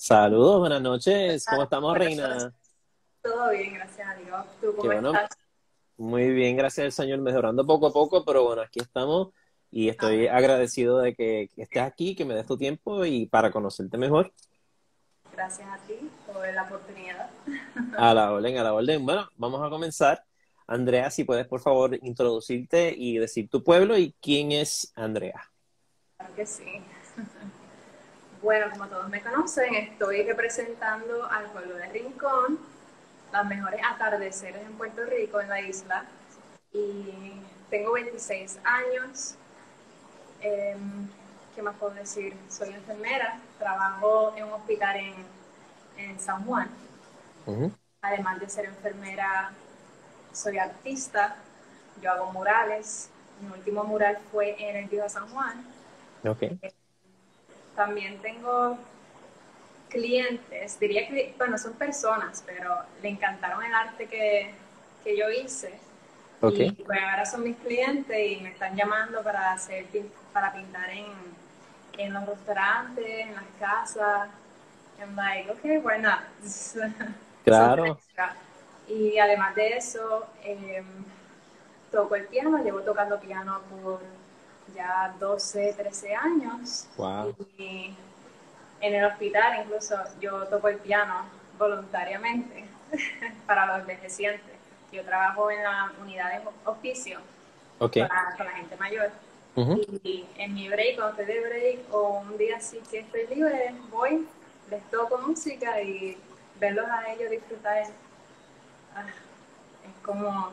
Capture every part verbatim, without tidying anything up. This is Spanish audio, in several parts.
Saludos, buenas noches. ¿Cómo estamos, Buenas noches. Reina? Todo bien, gracias a Dios. ¿Tú Qué cómo bueno. estás? Muy bien, gracias al Señor, mejorando poco a poco, pero bueno, aquí estamos y estoy Amén. agradecido de que, que estés aquí, que me des tu tiempo y para conocerte mejor. Gracias a ti por la oportunidad. A la orden, a la orden. Bueno, vamos a comenzar. Andrea, si puedes, por favor, introducirte y decir tu pueblo y quién es Andrea. Claro que sí. Bueno, como todos me conocen, estoy representando al pueblo de Rincón, los mejores atardeceres en Puerto Rico, en la isla. Y tengo veintiséis años. Eh, ¿Qué más puedo decir? Soy enfermera, trabajo en un hospital en, en San Juan. Ujú. Además de ser enfermera, soy artista, yo hago murales. Mi último mural fue en el Río San Juan. Ok. También tengo clientes, diría que, bueno, son personas, pero le encantaron el arte que, que yo hice. Ok. Y pues ahora son mis clientes y me están llamando para, hacer, para pintar en, en los restaurantes, en las casas. I'm like, okay, why not? Something Claro. extra. Y además de eso, eh, toco el piano, llevo tocando piano por ya doce trece años Wow. y en el hospital incluso yo toco el piano voluntariamente para los envejecientes. Yo trabajo en la unidad de hospicio Ok. con la, con la gente mayor Ujú. y en mi break, cuando estoy de break o un día así que estoy libre, voy, les toco música y verlos a ellos disfrutar, ah, es como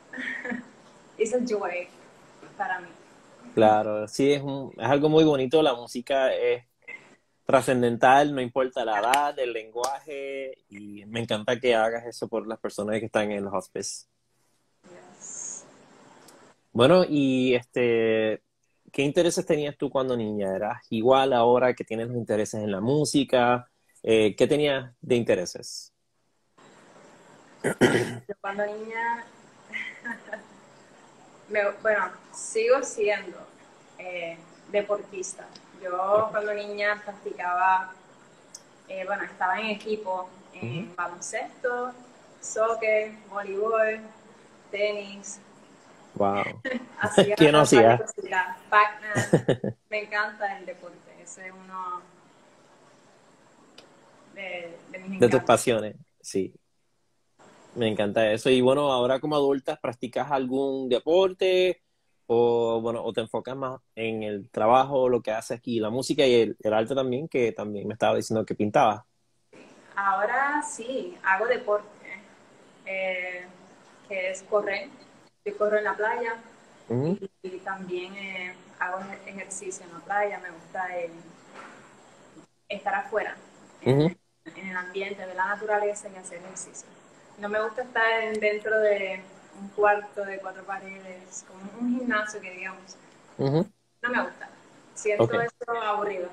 it's a joy para mí. Claro, sí, es, un- es algo muy bonito. La música es trascendental, no importa la edad, el lenguaje, y me encanta que hagas eso por las personas que están en los hospice. Yes. Bueno, y este, ¿qué intereses tenías tú cuando niña? ¿Eras igual ahora que tienes los intereses en la música? Eh, ¿qué tenías de intereses? Yo cuando niña, me, bueno, sigo siendo eh, deportista. Yo Okay. cuando niña practicaba, eh, bueno, estaba en equipo Ujú. en baloncesto, soccer, voleibol, tenis, Wow. hacía ¿Quién no varias hacía? cositas, Pac-Man. Me encanta el deporte, ese es uno de, de mis De tus encantos. pasiones, sí. Me encanta eso. Y bueno, ahora como adulta, ¿practicas algún deporte? O bueno, o te enfocas más en el trabajo, lo que haces aquí, la música y el, el arte también, que también me estaba diciendo que pintabas. Ahora sí, hago deporte, eh, que es correr. Yo corro en la playa Ujú. y, y también eh, hago ejercicio en la playa. Me gusta el, estar afuera, Ujú. en, en el ambiente, de la naturaleza y hacer ejercicio. No me gusta estar dentro de un cuarto de cuatro paredes, como un gimnasio que digamos. Ujú. No me gusta. Ok. Siento eso aburrido.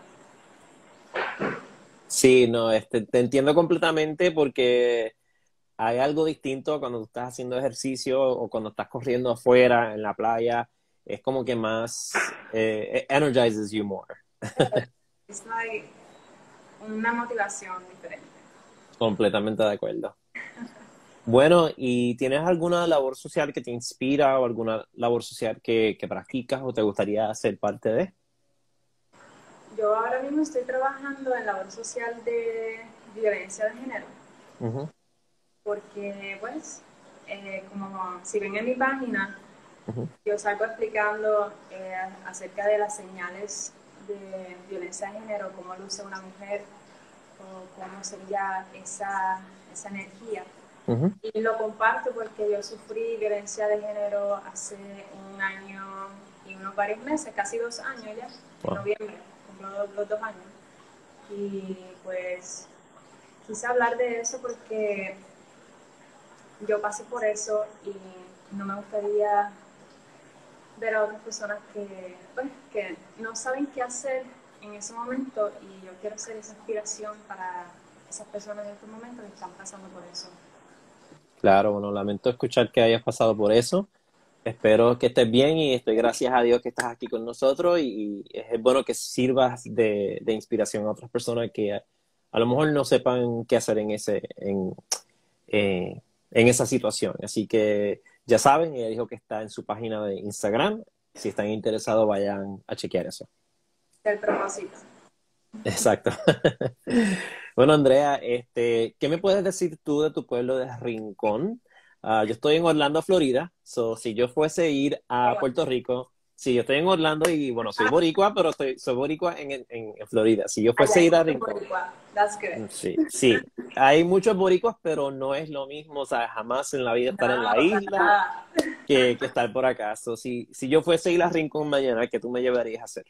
Sí, no, este, te entiendo completamente porque hay algo distinto cuando tú estás haciendo ejercicio o cuando estás corriendo afuera en la playa. Es como que más, eh, it energizes you more. Es like una motivación diferente. Completamente de acuerdo. Bueno, ¿y tienes alguna labor social que te inspira o alguna labor social que, que practicas o te gustaría ser parte de? Yo ahora mismo estoy trabajando en labor social de violencia de género, Ujú. porque pues, eh, como si ven en mi página, Ujú. yo salgo explicando eh, acerca de las señales de violencia de género, cómo luce una mujer o cómo sería esa, esa energía. Ujú. Y lo comparto porque yo sufrí violencia de género hace un año y unos varios meses, casi dos años ya, en Wow. noviembre, cumplo los, los dos años. Y pues quise hablar de eso porque yo pasé por eso y no me gustaría ver a otras personas que, pues, que no saben qué hacer en ese momento y yo quiero ser esa inspiración para esas personas en estos momentos que están pasando por eso. Claro, bueno, lamento escuchar que hayas pasado por eso. Espero que estés bien y estoy gracias a Dios que estás aquí con nosotros y, y es bueno que sirvas de, de inspiración a otras personas que a lo mejor no sepan qué hacer en ese, en, eh, en esa situación. Así que ya saben, ella dijo que está en su página de Instagram. Si están interesados, vayan a chequear eso. El propósito. Exacto. Bueno, Andrea, este, ¿qué me puedes decir tú de tu pueblo de Rincón? Uh, yo estoy en Orlando, Florida. So, si yo fuese a ir a Puerto Rico, sí, yo estoy en Orlando y bueno, soy boricua, pero estoy, soy boricua en, en, en Florida. Si yo fuese a ir a Rincón, That's good. sí, sí. Hay muchos boricuas, pero no es lo mismo, o sea, jamás en la vida estar en la isla que, que estar por acá. So, si, si yo fuese a ir a Rincón mañana, ¿qué tú me llevarías a hacer?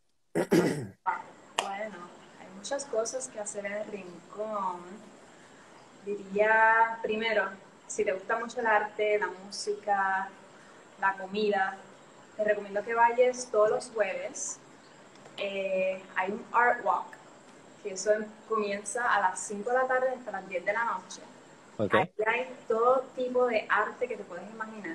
Bueno, hay muchas cosas que hacer en el Rincón. Diría, primero, si te gusta mucho el arte, la música, la comida, te recomiendo que vayas todos los jueves. Eh, hay un art walk, que eso comienza a las cinco de la tarde hasta las diez de la noche. Okay. Aquí hay todo tipo de arte que te puedes imaginar.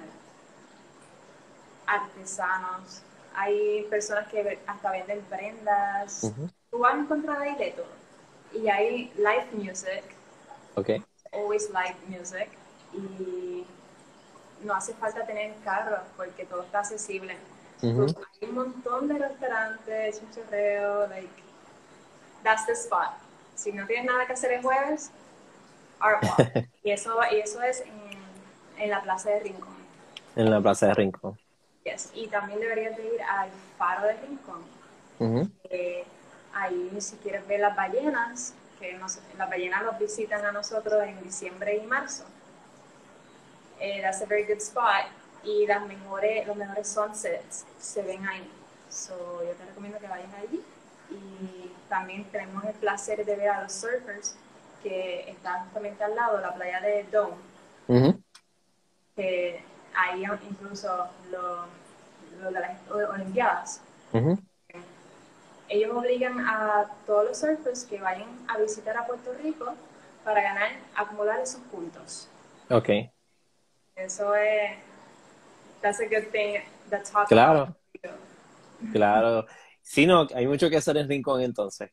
Artesanos, hay personas que hasta venden prendas. Uh-huh. Tú vas a encontrar ahí de todo. Y hay live music. Okay. Always live music. Y no hace falta tener carro porque todo está accesible. Uh-huh. So, hay un montón de restaurantes, chinchorreo, like, that's the spot. Si no tienes nada que hacer el jueves, art walk. y, eso, y eso es en, en la Plaza de Rincón. En la Plaza de Rincón. Yes. Y también deberías de ir al Faro de Rincón. Uh-huh. eh, ahí, si quieres ver las ballenas, que nos, las ballenas nos visitan a nosotros en diciembre y marzo. Eh, that's a very good spot. Y las mejores, los mejores sunsets se ven ahí. So, yo te recomiendo que vayas allí. Y también tenemos el placer de ver a los surfers, que están justamente al lado, la playa de Dome. Uh-huh. Que ahí incluso lo, lo de las Olimpiadas. Uh-huh. Ellos obligan a todos los surfers que vayan a visitar a Puerto Rico para ganar, acumular esos puntos. Ok. Eso es, that's a good thing, that's talk Claro. About. Claro. Sí, no, hay mucho que hacer en Rincón entonces.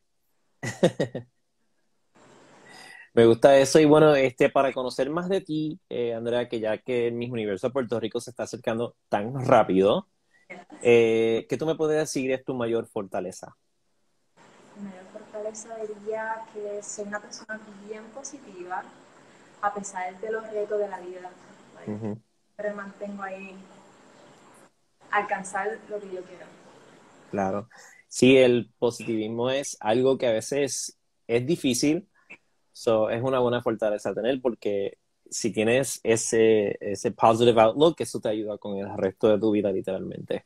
Me gusta eso y bueno, este, para conocer más de ti, eh, Andrea, que ya que el Miss Universo de Puerto Rico se está acercando tan rápido, eh, ¿qué tú me puedes decir es tu mayor fortaleza? Mi mayor fortaleza diría que soy una persona bien positiva a pesar de los retos de la vida. Like, uh-huh. Pero me mantengo ahí a alcanzar lo que yo quiero. Claro. Sí, el positivismo es algo que a veces es difícil. So, es una buena fortaleza tener porque si tienes ese, ese positive outlook, eso te ayuda con el resto de tu vida, literalmente.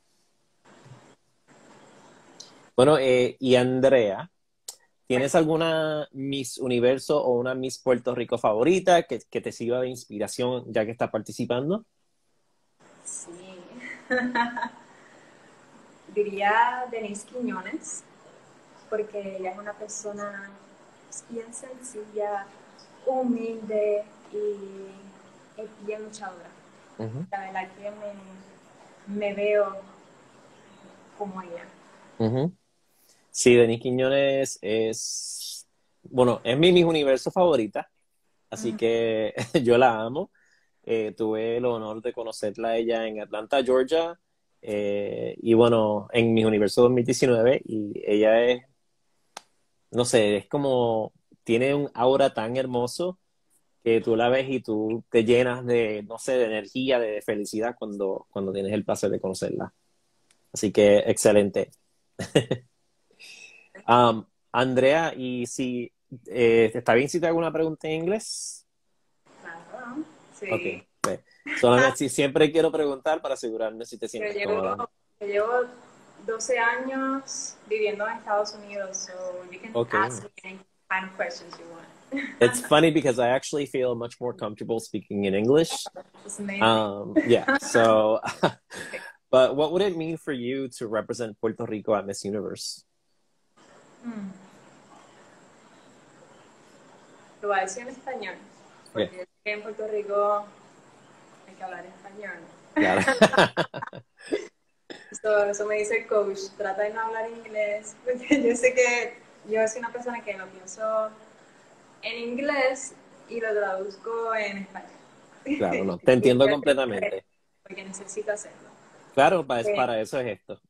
Bueno, eh, y Andrea, ¿tienes alguna Miss Universo o una Miss Puerto Rico favorita que, que te sirva de inspiración ya que estás participando? Sí. Diría Denise Quiñones, porque ella es una persona bien sencilla, humilde y es bien luchadora. Uh-huh. La verdad que me, me veo como ella. Uh-huh. Sí, Denise Quiñones es, bueno, es mi Miss Universo favorita, así uh-huh. que yo la amo. Eh, tuve el honor de conocerla a ella en Atlanta, Georgia, eh, y bueno, en Miss Universo dos mil diecinueve, y ella es, no sé, es como, tiene un aura tan hermoso que tú la ves y tú te llenas de, no sé, de energía, de felicidad cuando, cuando tienes el placer de conocerla. Así que, excelente. um, Andrea, y si, eh, ¿está bien si te hago una pregunta en inglés? Claro, sí. Ok. Solamente si siempre quiero preguntar para asegurarme si te sientes yo llevo, cómoda. Yo llevo doce años viviendo en Estados Unidos, so you can okay. ask me any kind of questions you want. It's funny because I actually feel much more comfortable speaking in English. It's amazing. Um, yeah, so, but what would it mean for you to represent Puerto Rico at Miss Universe? Hmm. Lo voy a decir en español, porque okay. En Puerto Rico hay que hablar español. Claro. so, eso me dice el coach, trata de no hablar inglés, porque yo sé que yo soy una persona que lo pienso en inglés y lo traduzco en español. Claro, no, te Y entiendo yo siempre- completamente. porque necesito hacerlo. Claro, para, Eh, para eso es esto.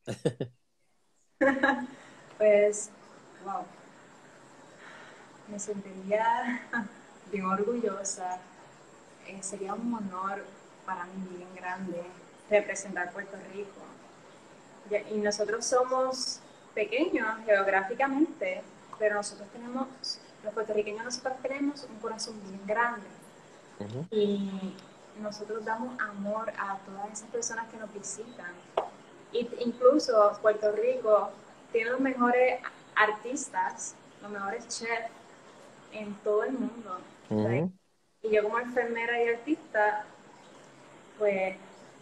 pues, wow, me sentiría bien orgullosa. Eh, sería un honor para mí bien grande representar Puerto Rico. Ya- Y nosotros somos pequeños geográficamente, pero nosotros tenemos, los puertorriqueños nosotros tenemos un corazón bien grande Ujú, y nosotros damos amor a todas esas personas que nos visitan. Y incluso Puerto Rico tiene los mejores artistas, los mejores chefs en todo el mundo. Like, ujú. y yo como enfermera y artista, pues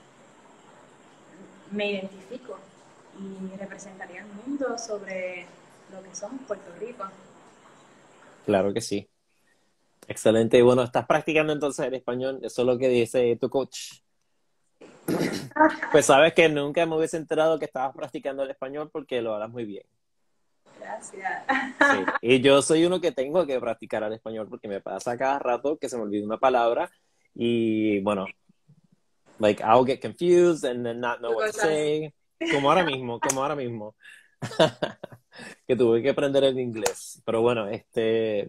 me identifico y representaría al mundo sobre lo que somos Puerto Rico. Claro que sí. Excelente. Y bueno, ¿estás practicando entonces el español? Eso es lo que dice tu coach. Pues sabes que nunca me hubiese enterado que estabas practicando el español porque lo hablas muy bien. Gracias. Sí. Y yo soy uno que tengo que practicar el español porque me pasa cada rato que se me olvida una palabra y bueno, like I'll get confused and then not know what to Cosas así. say. Como ahora mismo, como ahora mismo. Que tuve que aprender el inglés. Pero bueno, este...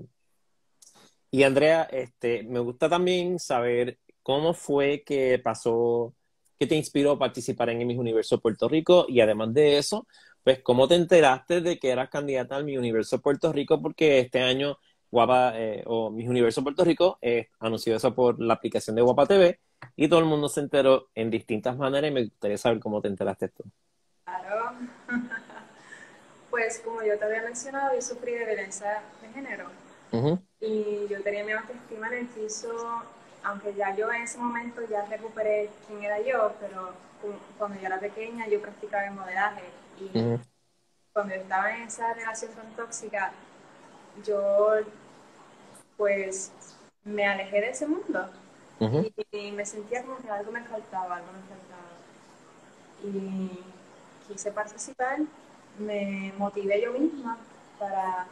Y Andrea, este, me gusta también saber cómo fue que pasó, qué te inspiró a participar en el Miss Universo Puerto Rico y además de eso, pues cómo te enteraste de que eras candidata al Miss Universo Puerto Rico porque este año Guapa eh, o Miss Universo Puerto Rico eh, anunció eso por la aplicación de Guapa T V y todo el mundo se enteró en distintas maneras y me gustaría saber cómo te enteraste tú. Claro. Pues como yo te había mencionado, yo sufrí de violencia de género Ujú, y yo tenía mi autoestima en el piso, aunque ya yo en ese momento ya recuperé quién era yo, pero cu- cuando yo era pequeña yo practicaba el modelaje y ujú, cuando yo estaba en esa relación tan tóxica, yo pues me alejé de ese mundo ujú. y, y me sentía como que algo me faltaba, algo me faltaba. Y quise participar, me motivé yo misma para,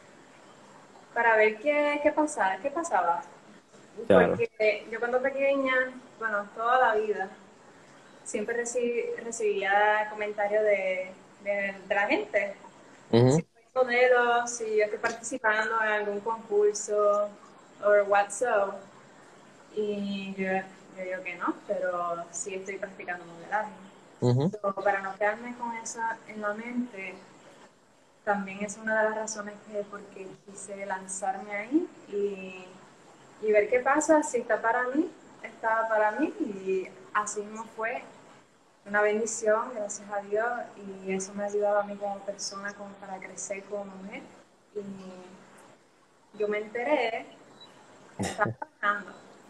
para ver qué, qué pasaba, qué pasaba. Claro. Porque yo cuando pequeña, bueno, toda la vida, siempre recibí, recibía comentarios de, de, de la gente. Si Ujú, soy modelo, si yo estoy participando en algún concurso o WhatsApp. Y yo, yo digo que no, pero sí estoy practicando modelaje. ujú. So, para no quedarme con eso en la mente, también es una de las razones que porque quise lanzarme ahí y, y ver qué pasa, si está para mí, está para mí y así mismo fue una bendición, gracias a Dios, y eso me ha ayudado a mí como persona, como para crecer como mujer. Y yo me enteré, estaba trabajando.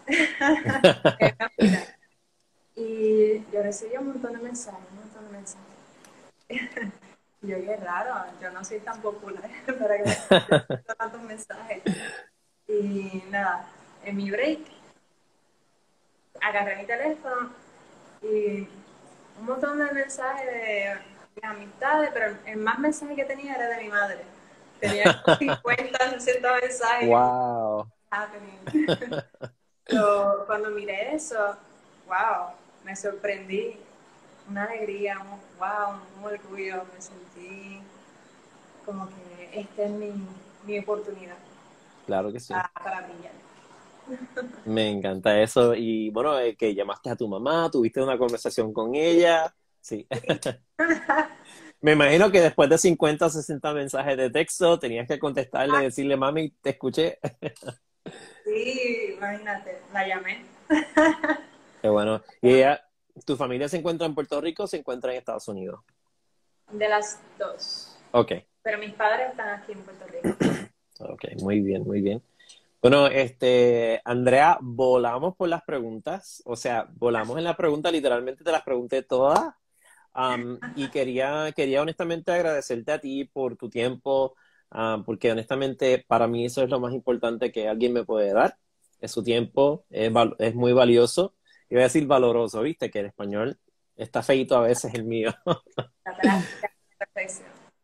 Y yo recibí un montón de mensajes, un montón de mensajes. Y yo, qué raro, yo no soy tan popular para que me estén tantos mensajes. Y nada, en mi break agarré mi teléfono y un montón de mensajes de mis amistades, pero el más mensaje que tenía era de mi madre. Tenía como cincuenta, sesenta mensajes. Wow. Happening. So, cuando miré eso, wow, me sorprendí, una alegría, un, wow, un orgullo, me sentí como que esta es mi, mi oportunidad Claro que sí. para, para brillar. Me encanta eso. Y bueno, eh, que llamaste a tu mamá, tuviste una conversación con ella. Sí. Me imagino que después de cincuenta o sesenta mensajes de texto, tenías que contestarle, decirle, mami, te escuché. Sí, imagínate, la llamé. Qué bueno. ¿Y ella, tu familia se encuentra en Puerto Rico o se encuentra en Estados Unidos? De las dos, Ok, pero mis padres están aquí en Puerto Rico. ok, muy bien, muy bien. Bueno, este, Andrea, volamos por las preguntas, o sea, volamos en la pregunta, literalmente te las pregunté todas. Um, y quería, quería honestamente agradecerte a ti por tu tiempo, ah, porque honestamente para mí eso es lo más importante que alguien me puede dar, es su tiempo, es, val- es muy valioso. Iba a decir valoroso, viste, que el español está feito a veces el mío. La práctica, la perfección.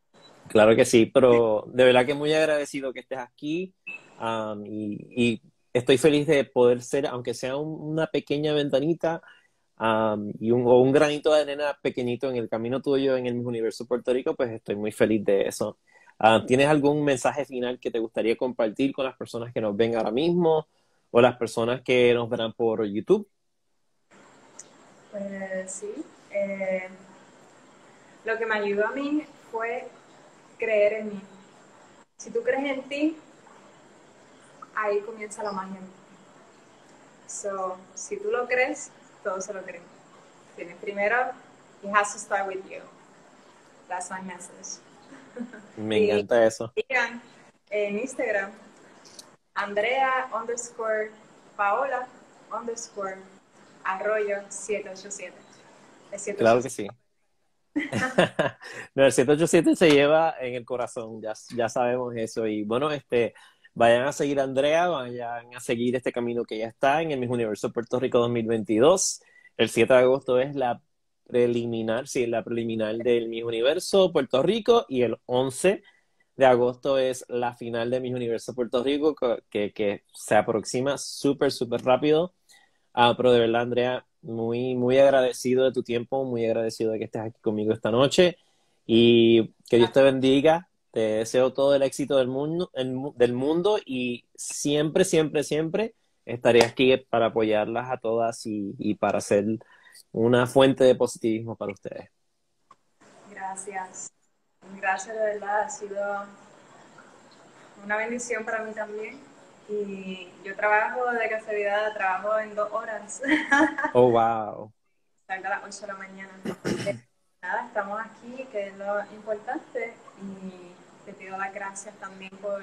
Claro que sí, pero de verdad que muy agradecido que estés aquí, um, y, y estoy feliz de poder ser, aunque sea un- una pequeña ventanita, um, y un, o un granito de arena pequeñito en el camino tuyo en el Miss Universo Puerto Rico, pues estoy muy feliz de eso. Ah, ¿tienes algún mensaje final que te gustaría compartir con las personas que nos ven ahora mismo o las personas que nos verán por YouTube? Pues sí, eh, lo que me ayudó a mí fue creer en mí. Si tú crees en ti, ahí comienza la magia. So, si tú lo crees, todo se lo creen. Tienes primero, it has to start with you. That's my message. Me Y encanta eso. sigan en Instagram, Andrea underscore Paola underscore Arroyo siete ocho siete. Es Claro que siete ocho siete. sí. No, el siete ocho siete se lleva en el corazón, ya, ya sabemos eso. Y bueno, este, vayan a seguir a Andrea, vayan a seguir este camino que ya está en el Miss Universo Puerto Rico dos mil veintidós. El siete de agosto es la preliminar, sí, la preliminar del Miss Universo Puerto Rico, y el once de agosto es la final de Miss Universo Puerto Rico, que, que se aproxima súper, súper rápido. Ah, pero de verdad, Andrea, muy, muy agradecido de tu tiempo, muy agradecido de que estés aquí conmigo esta noche, y que Dios te bendiga. Te deseo todo el éxito del mundo, el mu- del mundo, y siempre, siempre, siempre estaré aquí para apoyarlas a todas y, y para ser una fuente de positivismo para ustedes. Gracias. Gracias, de verdad. Ha sido una bendición para mí también. Y yo trabajo de casualidad, trabajo en dos horas. Oh, wow. Salgo a las ocho de la mañana. Eh, nada, estamos aquí, que es lo importante. Y te pido las gracias también por,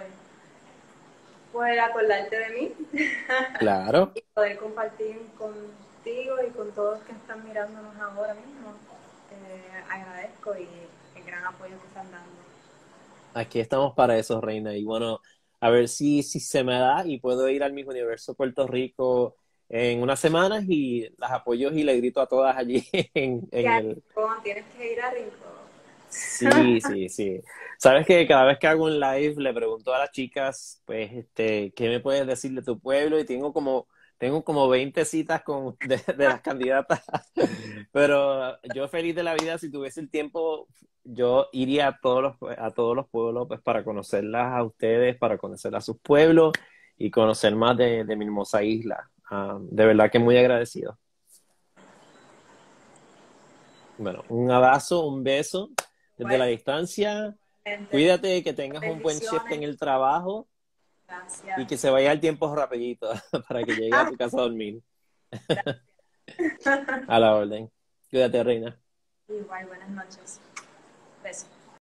por acordarte de mí Claro. y poder compartir contigo y con todos que están mirándonos ahora mismo. Eh, agradezco y el gran apoyo que están dando. Aquí estamos para eso, Reina. Y bueno, a ver si, si se me da y puedo ir al Miss Universo Puerto Rico en unas semanas y las apoyo y le grito a todas allí en, Y en a el... Rincón, tienes que ir a Rincón. Sí, sí, sí. Sabes que cada vez que hago un live le pregunto a las chicas, pues, este, ¿qué me puedes decir de tu pueblo? Y tengo como, tengo como veinte citas con, de, de las candidatas. Pero yo feliz de la vida, si tuviese el tiempo, yo iría a todos los, a todos los pueblos, pues, para conocerlas a ustedes, para conocer a sus pueblos y conocer más de, de mi hermosa isla. Ah, de verdad que muy agradecido. Bueno, un abrazo, un beso desde la Igualmente, distancia. Cuídate, que tengas un buen shift en bendiciones. el trabajo y que Gracias. se vaya el tiempo rapidito para que llegue a tu casa a dormir. A la orden. Cuídate, reina. Igual, buenas noches. Besos.